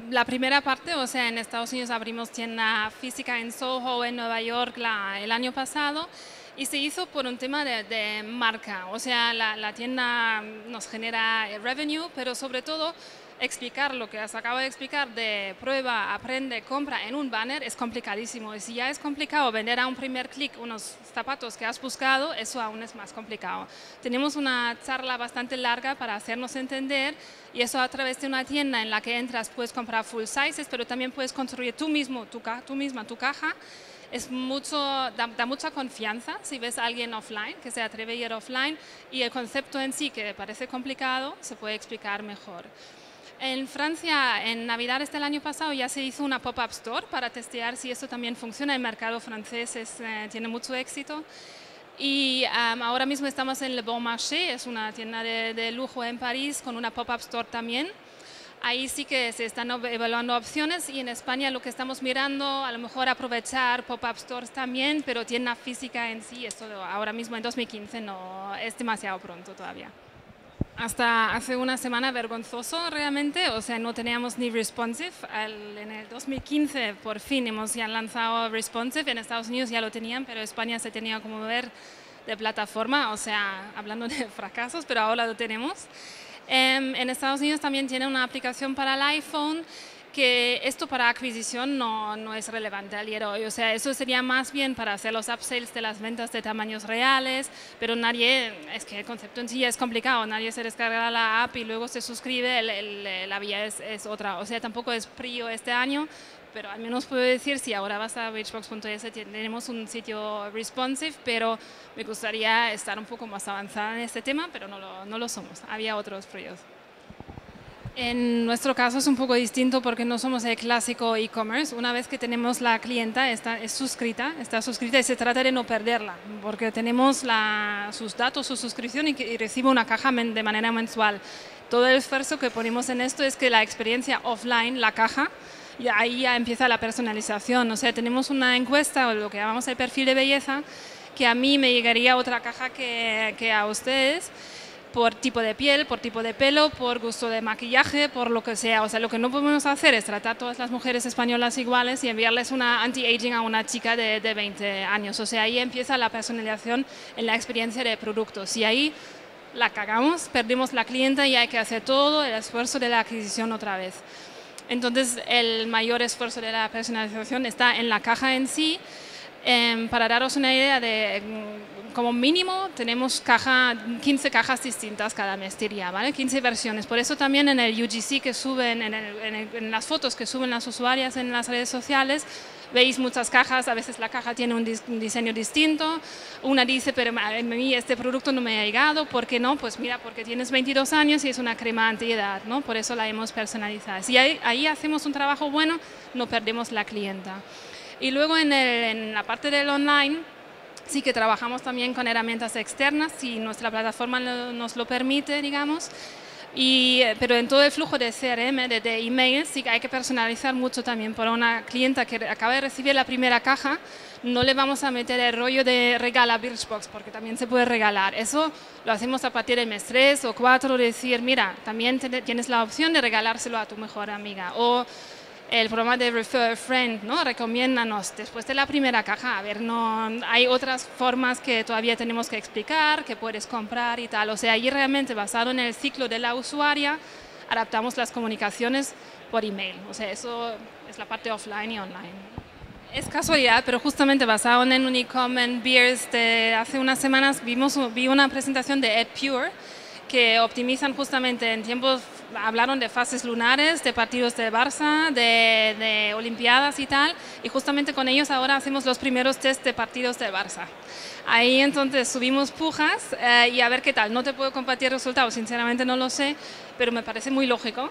la primera parte, o sea, en Estados Unidos abrimos tienda física en Soho, en Nueva York, el año pasado, y se hizo por un tema de marca. O sea, la tienda nos genera revenue, pero sobre todo explicar lo que os acabo de explicar de prueba, aprende, compra en un banner es complicadísimo. Y si ya es complicado vender a un primer clic unos zapatos que has buscado, eso aún es más complicado. Tenemos una charla bastante larga para hacernos entender, y eso a través de una tienda en la que entras puedes comprar full sizes, pero también puedes construir tú misma tu caja. Da mucha confianza si ves a alguien offline, que se atreve a ir offline, y el concepto en sí, que parece complicado, se puede explicar mejor. En Francia, en Navidades del año pasado, ya se hizo una pop-up store para testear si esto también funciona. El mercado francés tiene mucho éxito. Y ahora mismo estamos en Le Bon Marché, es una tienda de lujo en París, con una pop-up store también. Ahí sí que se están evaluando opciones, y en España lo que estamos mirando, a lo mejor aprovechar pop-up stores también, pero tienda física en sí, esto ahora mismo en 2015 no es demasiado pronto todavía. Hasta hace una semana vergonzoso realmente, o sea, no teníamos ni responsive. En el 2015 por fin hemos ya lanzado responsive, en Estados Unidos ya lo tenían, pero España se tenía como ver de plataforma, o sea, hablando de fracasos, pero ahora lo tenemos. En Estados Unidos también tiene una aplicación para el iPhone, que esto para adquisición no es relevante al día de hoy. O sea, eso sería más bien para hacer los upsells de las ventas de tamaños reales, pero es que el concepto en sí es complicado, nadie se descarga la app y luego se suscribe, la vía es otra. O sea, tampoco es prio este año, pero al menos puedo decir, si ahora vas a Birchbox.es, tenemos un sitio responsive, pero me gustaría estar un poco más avanzada en este tema, pero no lo somos, había otros prios. En nuestro caso es un poco distinto porque no somos el clásico e-commerce. Una vez que tenemos la clienta, está suscrita y se trata de no perderla, porque tenemos sus datos, su suscripción, y recibe una caja de manera mensual. Todo el esfuerzo que ponemos en esto es que la experiencia offline, la caja, y ahí ya empieza la personalización. O sea, tenemos una encuesta, o lo que llamamos el perfil de belleza, que a mí me llegaría otra caja que a ustedes, por tipo de piel, por tipo de pelo, por gusto de maquillaje, por lo que sea. O sea, lo que no podemos hacer es tratar a todas las mujeres españolas iguales y enviarles una anti-aging a una chica de 20 años. O sea, ahí empieza la personalización en la experiencia de productos. Y ahí la cagamos, perdimos la clienta y hay que hacer todo el esfuerzo de la adquisición otra vez. Entonces, el mayor esfuerzo de la personalización está en la caja en sí. Para daros una idea como mínimo tenemos 15 cajas distintas cada mes, diría, ¿vale? 15 versiones. Por eso también en el UGC que suben, en las fotos que suben las usuarias en las redes sociales, veis muchas cajas. A veces la caja tiene un diseño distinto. Una dice, pero a mí este producto no me ha llegado. ¿Por qué no? Pues mira, porque tienes 22 años y es una crema antiedad, ¿no? Por eso la hemos personalizado. Si ahí hacemos un trabajo bueno, no perdemos la clienta. Y luego en la parte del online, sí que trabajamos también con herramientas externas, si nuestra plataforma nos lo permite, digamos. Pero en todo el flujo de CRM, de email, sí que hay que personalizar mucho también. Para una clienta que acaba de recibir la primera caja, no le vamos a meter el rollo de regala Birchbox, porque también se puede regalar. Eso lo hacemos a partir del mes 3 o 4, decir, mira, también tienes la opción de regalárselo a tu mejor amiga. O el programa de Refer a Friend, ¿no? Recomiéndanos después de la primera caja. A ver, hay otras formas que todavía tenemos que explicar, que puedes comprar y tal. O sea, ahí realmente basado en el ciclo de la usuaria, adaptamos las comunicaciones por email. O sea, eso es la parte offline y online. Es casualidad, pero justamente basado en Unicom en Beers de hace unas semanas vi una presentación de EdPure, que optimizan justamente en tiempos, hablaron de fases lunares, de partidos de Barça, de Olimpiadas y tal, y justamente con ellos ahora hacemos los primeros test de partidos de Barça. Ahí entonces subimos pujas y a ver qué tal. No te puedo compartir resultados, sinceramente no lo sé, pero me parece muy lógico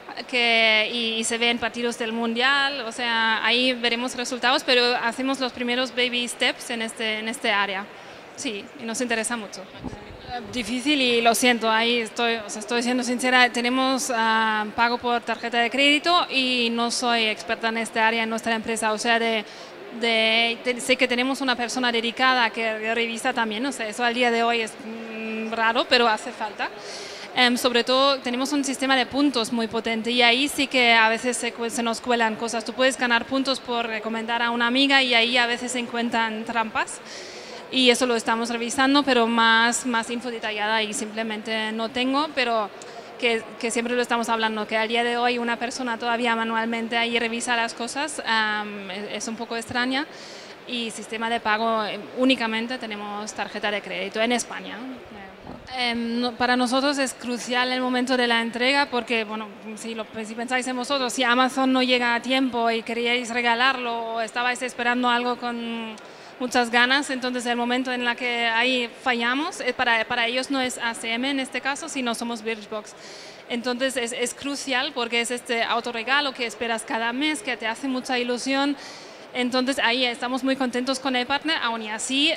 y se ve en partidos del Mundial. O sea, ahí veremos resultados, pero hacemos los primeros baby steps en este área. Sí, y nos interesa mucho. Difícil y lo siento, ahí estoy siendo sincera. Tenemos pago por tarjeta de crédito y no soy experta en esta área en nuestra empresa. O sea, sé que tenemos una persona dedicada que revisa también. O sea, eso al día de hoy es raro, pero hace falta. Sobre todo tenemos un sistema de puntos muy potente y ahí sí que a veces se nos cuelan cosas. Tú puedes ganar puntos por recomendar a una amiga y ahí a veces se encuentran trampas. Y eso lo estamos revisando, pero más info detallada y simplemente no tengo, pero que siempre lo estamos hablando, que al día de hoy una persona todavía manualmente ahí revisa las cosas, es un poco extraña. Y sistema de pago, únicamente tenemos tarjeta de crédito en España. Para nosotros es crucial el momento de la entrega porque, bueno, si pensáis en vosotros, si Amazon no llega a tiempo y queríais regalarlo o estabais esperando algo con muchas ganas, entonces el momento en el que ahí fallamos, para ellos no es ACM en este caso, sino somos Birchbox. Entonces es crucial porque es este autorregalo que esperas cada mes, que te hace mucha ilusión. Entonces ahí estamos muy contentos con el partner, aún y así,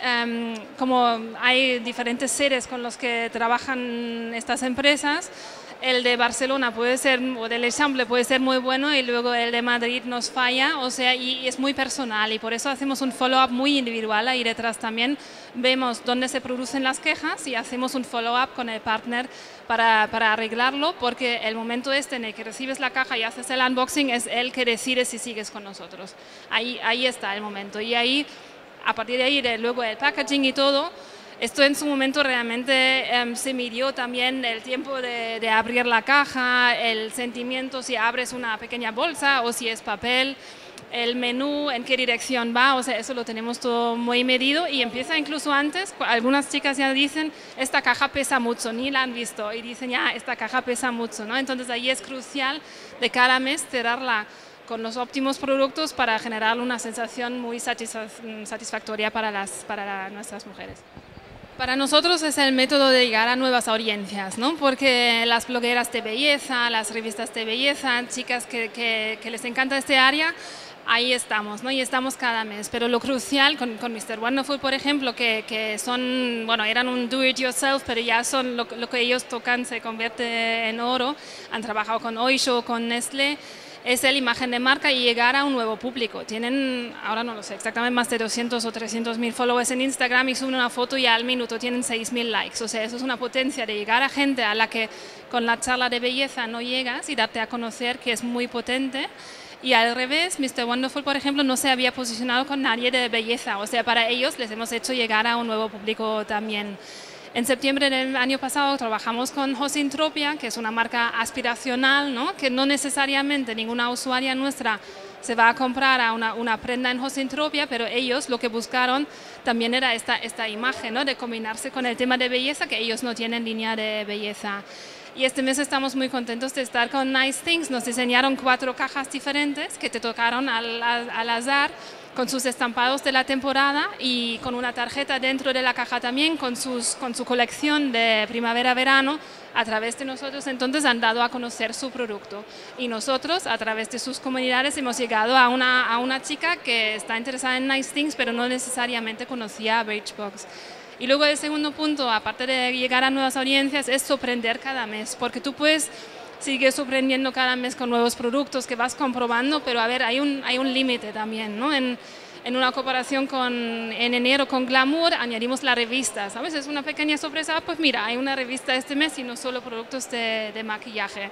como hay diferentes sedes con los que trabajan estas empresas, el de Barcelona puede ser, o del Eixample puede ser muy bueno y luego el de Madrid nos falla, o sea, y es muy personal y por eso hacemos un follow-up muy individual. Ahí detrás también vemos dónde se producen las quejas y hacemos un follow-up con el partner para arreglarlo, porque el momento en el que recibes la caja y haces el unboxing es el que decide si sigues con nosotros. Ahí está el momento y ahí, a partir de ahí, luego el packaging y todo. Esto en su momento realmente se midió también el tiempo de abrir la caja, el sentimiento si abres una pequeña bolsa o si es papel, el menú, en qué dirección va, o sea, eso lo tenemos todo muy medido y empieza incluso antes. Algunas chicas ya dicen, esta caja pesa mucho, ni la han visto y dicen, ya, esta caja pesa mucho, ¿no? Entonces ahí es crucial de cada mes cerrarla con los óptimos productos para generar una sensación muy satisfactoria para nuestras mujeres. Para nosotros es el método de llegar a nuevas audiencias, ¿no? Porque las blogueras de belleza, las revistas de belleza, chicas que les encanta este área, ahí estamos, ¿no? Y estamos cada mes. Pero lo crucial con Mr. Wonderful, por ejemplo, que son, bueno, eran un do-it-yourself, pero ya son lo que ellos tocan se convierte en oro. Han trabajado con Oysho, con Nestlé. Es la imagen de marca y llegar a un nuevo público. Tienen, ahora no lo sé exactamente, más de 200 o 300 mil followers en Instagram y suben una foto y al minuto tienen 6.000 likes. O sea, eso es una potencia de llegar a gente a la que con la charla de belleza no llegas y darte a conocer, que es muy potente. Y al revés, Mr. Wonderful, por ejemplo, no se había posicionado con nadie de belleza. O sea, para ellos les hemos hecho llegar a un nuevo público también. En septiembre del año pasado trabajamos con Hosintropia, que es una marca aspiracional, ¿no? Que no necesariamente ninguna usuaria nuestra se va a comprar a una prenda en Hosintropia, pero ellos lo que buscaron también era esta imagen, ¿no? De combinarse con el tema de belleza, que ellos no tienen línea de belleza. Y este mes estamos muy contentos de estar con Nice Things. Nos diseñaron 4 cajas diferentes que te tocaron al azar, con sus estampados de la temporada y con una tarjeta dentro de la caja también, con su colección de primavera-verano. A través de nosotros entonces han dado a conocer su producto y nosotros a través de sus comunidades hemos llegado a una chica que está interesada en Nice Things pero no necesariamente conocía a Birchbox. Y luego el segundo punto, aparte de llegar a nuevas audiencias, es sorprender cada mes, porque tú puedes seguir sorprendiendo cada mes con nuevos productos que vas comprobando, pero a ver, hay un límite también, ¿no? En una cooperación en enero con Glamour añadimos la revista, ¿sabes? Es una pequeña sorpresa, pues mira, hay una revista este mes y no solo productos de maquillaje.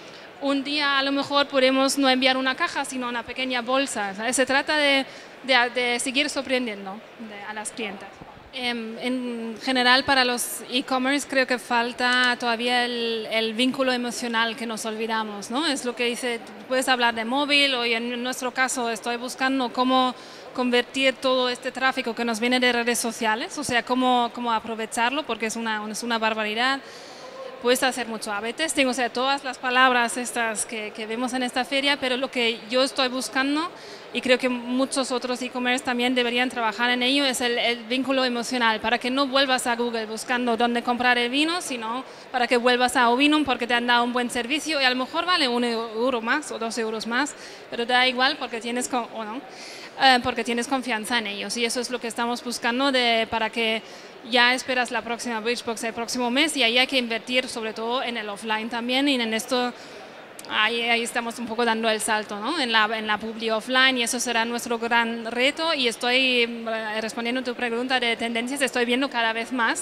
Un día a lo mejor podemos no enviar una caja, sino una pequeña bolsa, ¿sabes? Se trata de seguir sorprendiendo a las clientas. En general para los e-commerce creo que falta todavía el vínculo emocional que nos olvidamos, ¿no? Es lo que dice, puedes hablar de móvil o en nuestro caso estoy buscando cómo convertir todo este tráfico que nos viene de redes sociales, o sea, cómo aprovecharlo porque es una barbaridad. Puedes hacer mucho A/B testing, o sea, todas las palabras estas que vemos en esta feria, pero lo que yo estoy buscando, y creo que muchos otros e-commerce también deberían trabajar en ello, es el vínculo emocional, para que no vuelvas a Google buscando dónde comprar el vino, sino para que vuelvas a Ovinum porque te han dado un buen servicio y a lo mejor vale €1 más o €2 más, pero da igual porque tienes, porque tienes confianza en ellos y eso es lo que estamos buscando para que ya esperas la próxima Birchbox el próximo mes y ahí hay que invertir sobre todo en el offline también y en esto ahí estamos un poco dando el salto, ¿no? en la publi offline y eso será nuestro gran reto y estoy respondiendo a tu pregunta de tendencias, estoy viendo cada vez más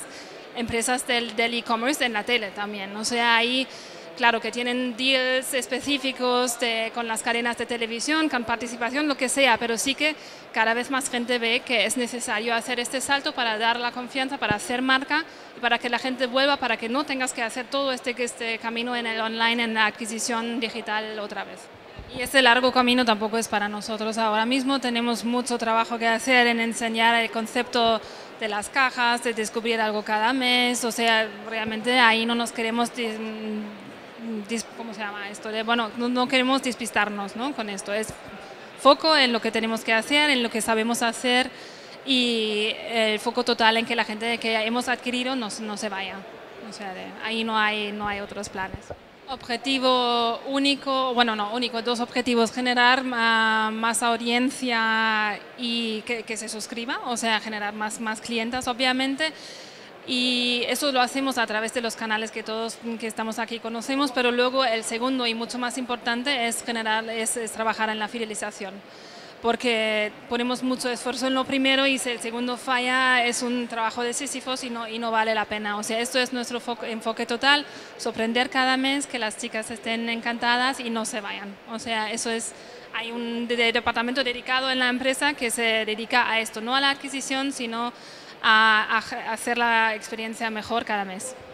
empresas del e-commerce en la tele también. O sea, ahí, claro que tienen deals específicos con las cadenas de televisión, con participación, lo que sea, pero sí que cada vez más gente ve que es necesario hacer este salto para dar la confianza, para hacer marca y para que la gente vuelva, para que no tengas que hacer todo este camino en el online, en la adquisición digital otra vez. Y ese largo camino tampoco es para nosotros ahora mismo. Tenemos mucho trabajo que hacer en enseñar el concepto de las cajas, de descubrir algo cada mes. O sea, realmente ahí no nos queremos, ¿cómo se llama esto? Bueno, no queremos despistarnos, ¿no? Con esto. Es foco en lo que tenemos que hacer, en lo que sabemos hacer y el foco total en que la gente que hemos adquirido no se vaya. O sea, ahí no hay otros planes. Objetivo único, bueno, no único, dos objetivos: generar más audiencia y que se suscriba, o sea, generar más clientas, obviamente. Y eso lo hacemos a través de los canales que todos que estamos aquí conocemos, pero luego el segundo y mucho más importante es trabajar en la fidelización, porque ponemos mucho esfuerzo en lo primero y si el segundo falla es un trabajo de Sísifos y no vale la pena. O sea, esto es nuestro enfoque total: sorprender cada mes, que las chicas estén encantadas y no se vayan. O sea, eso es, hay un departamento dedicado en la empresa que se dedica a esto, no a la adquisición, sino a hacer la experiencia mejor cada mes.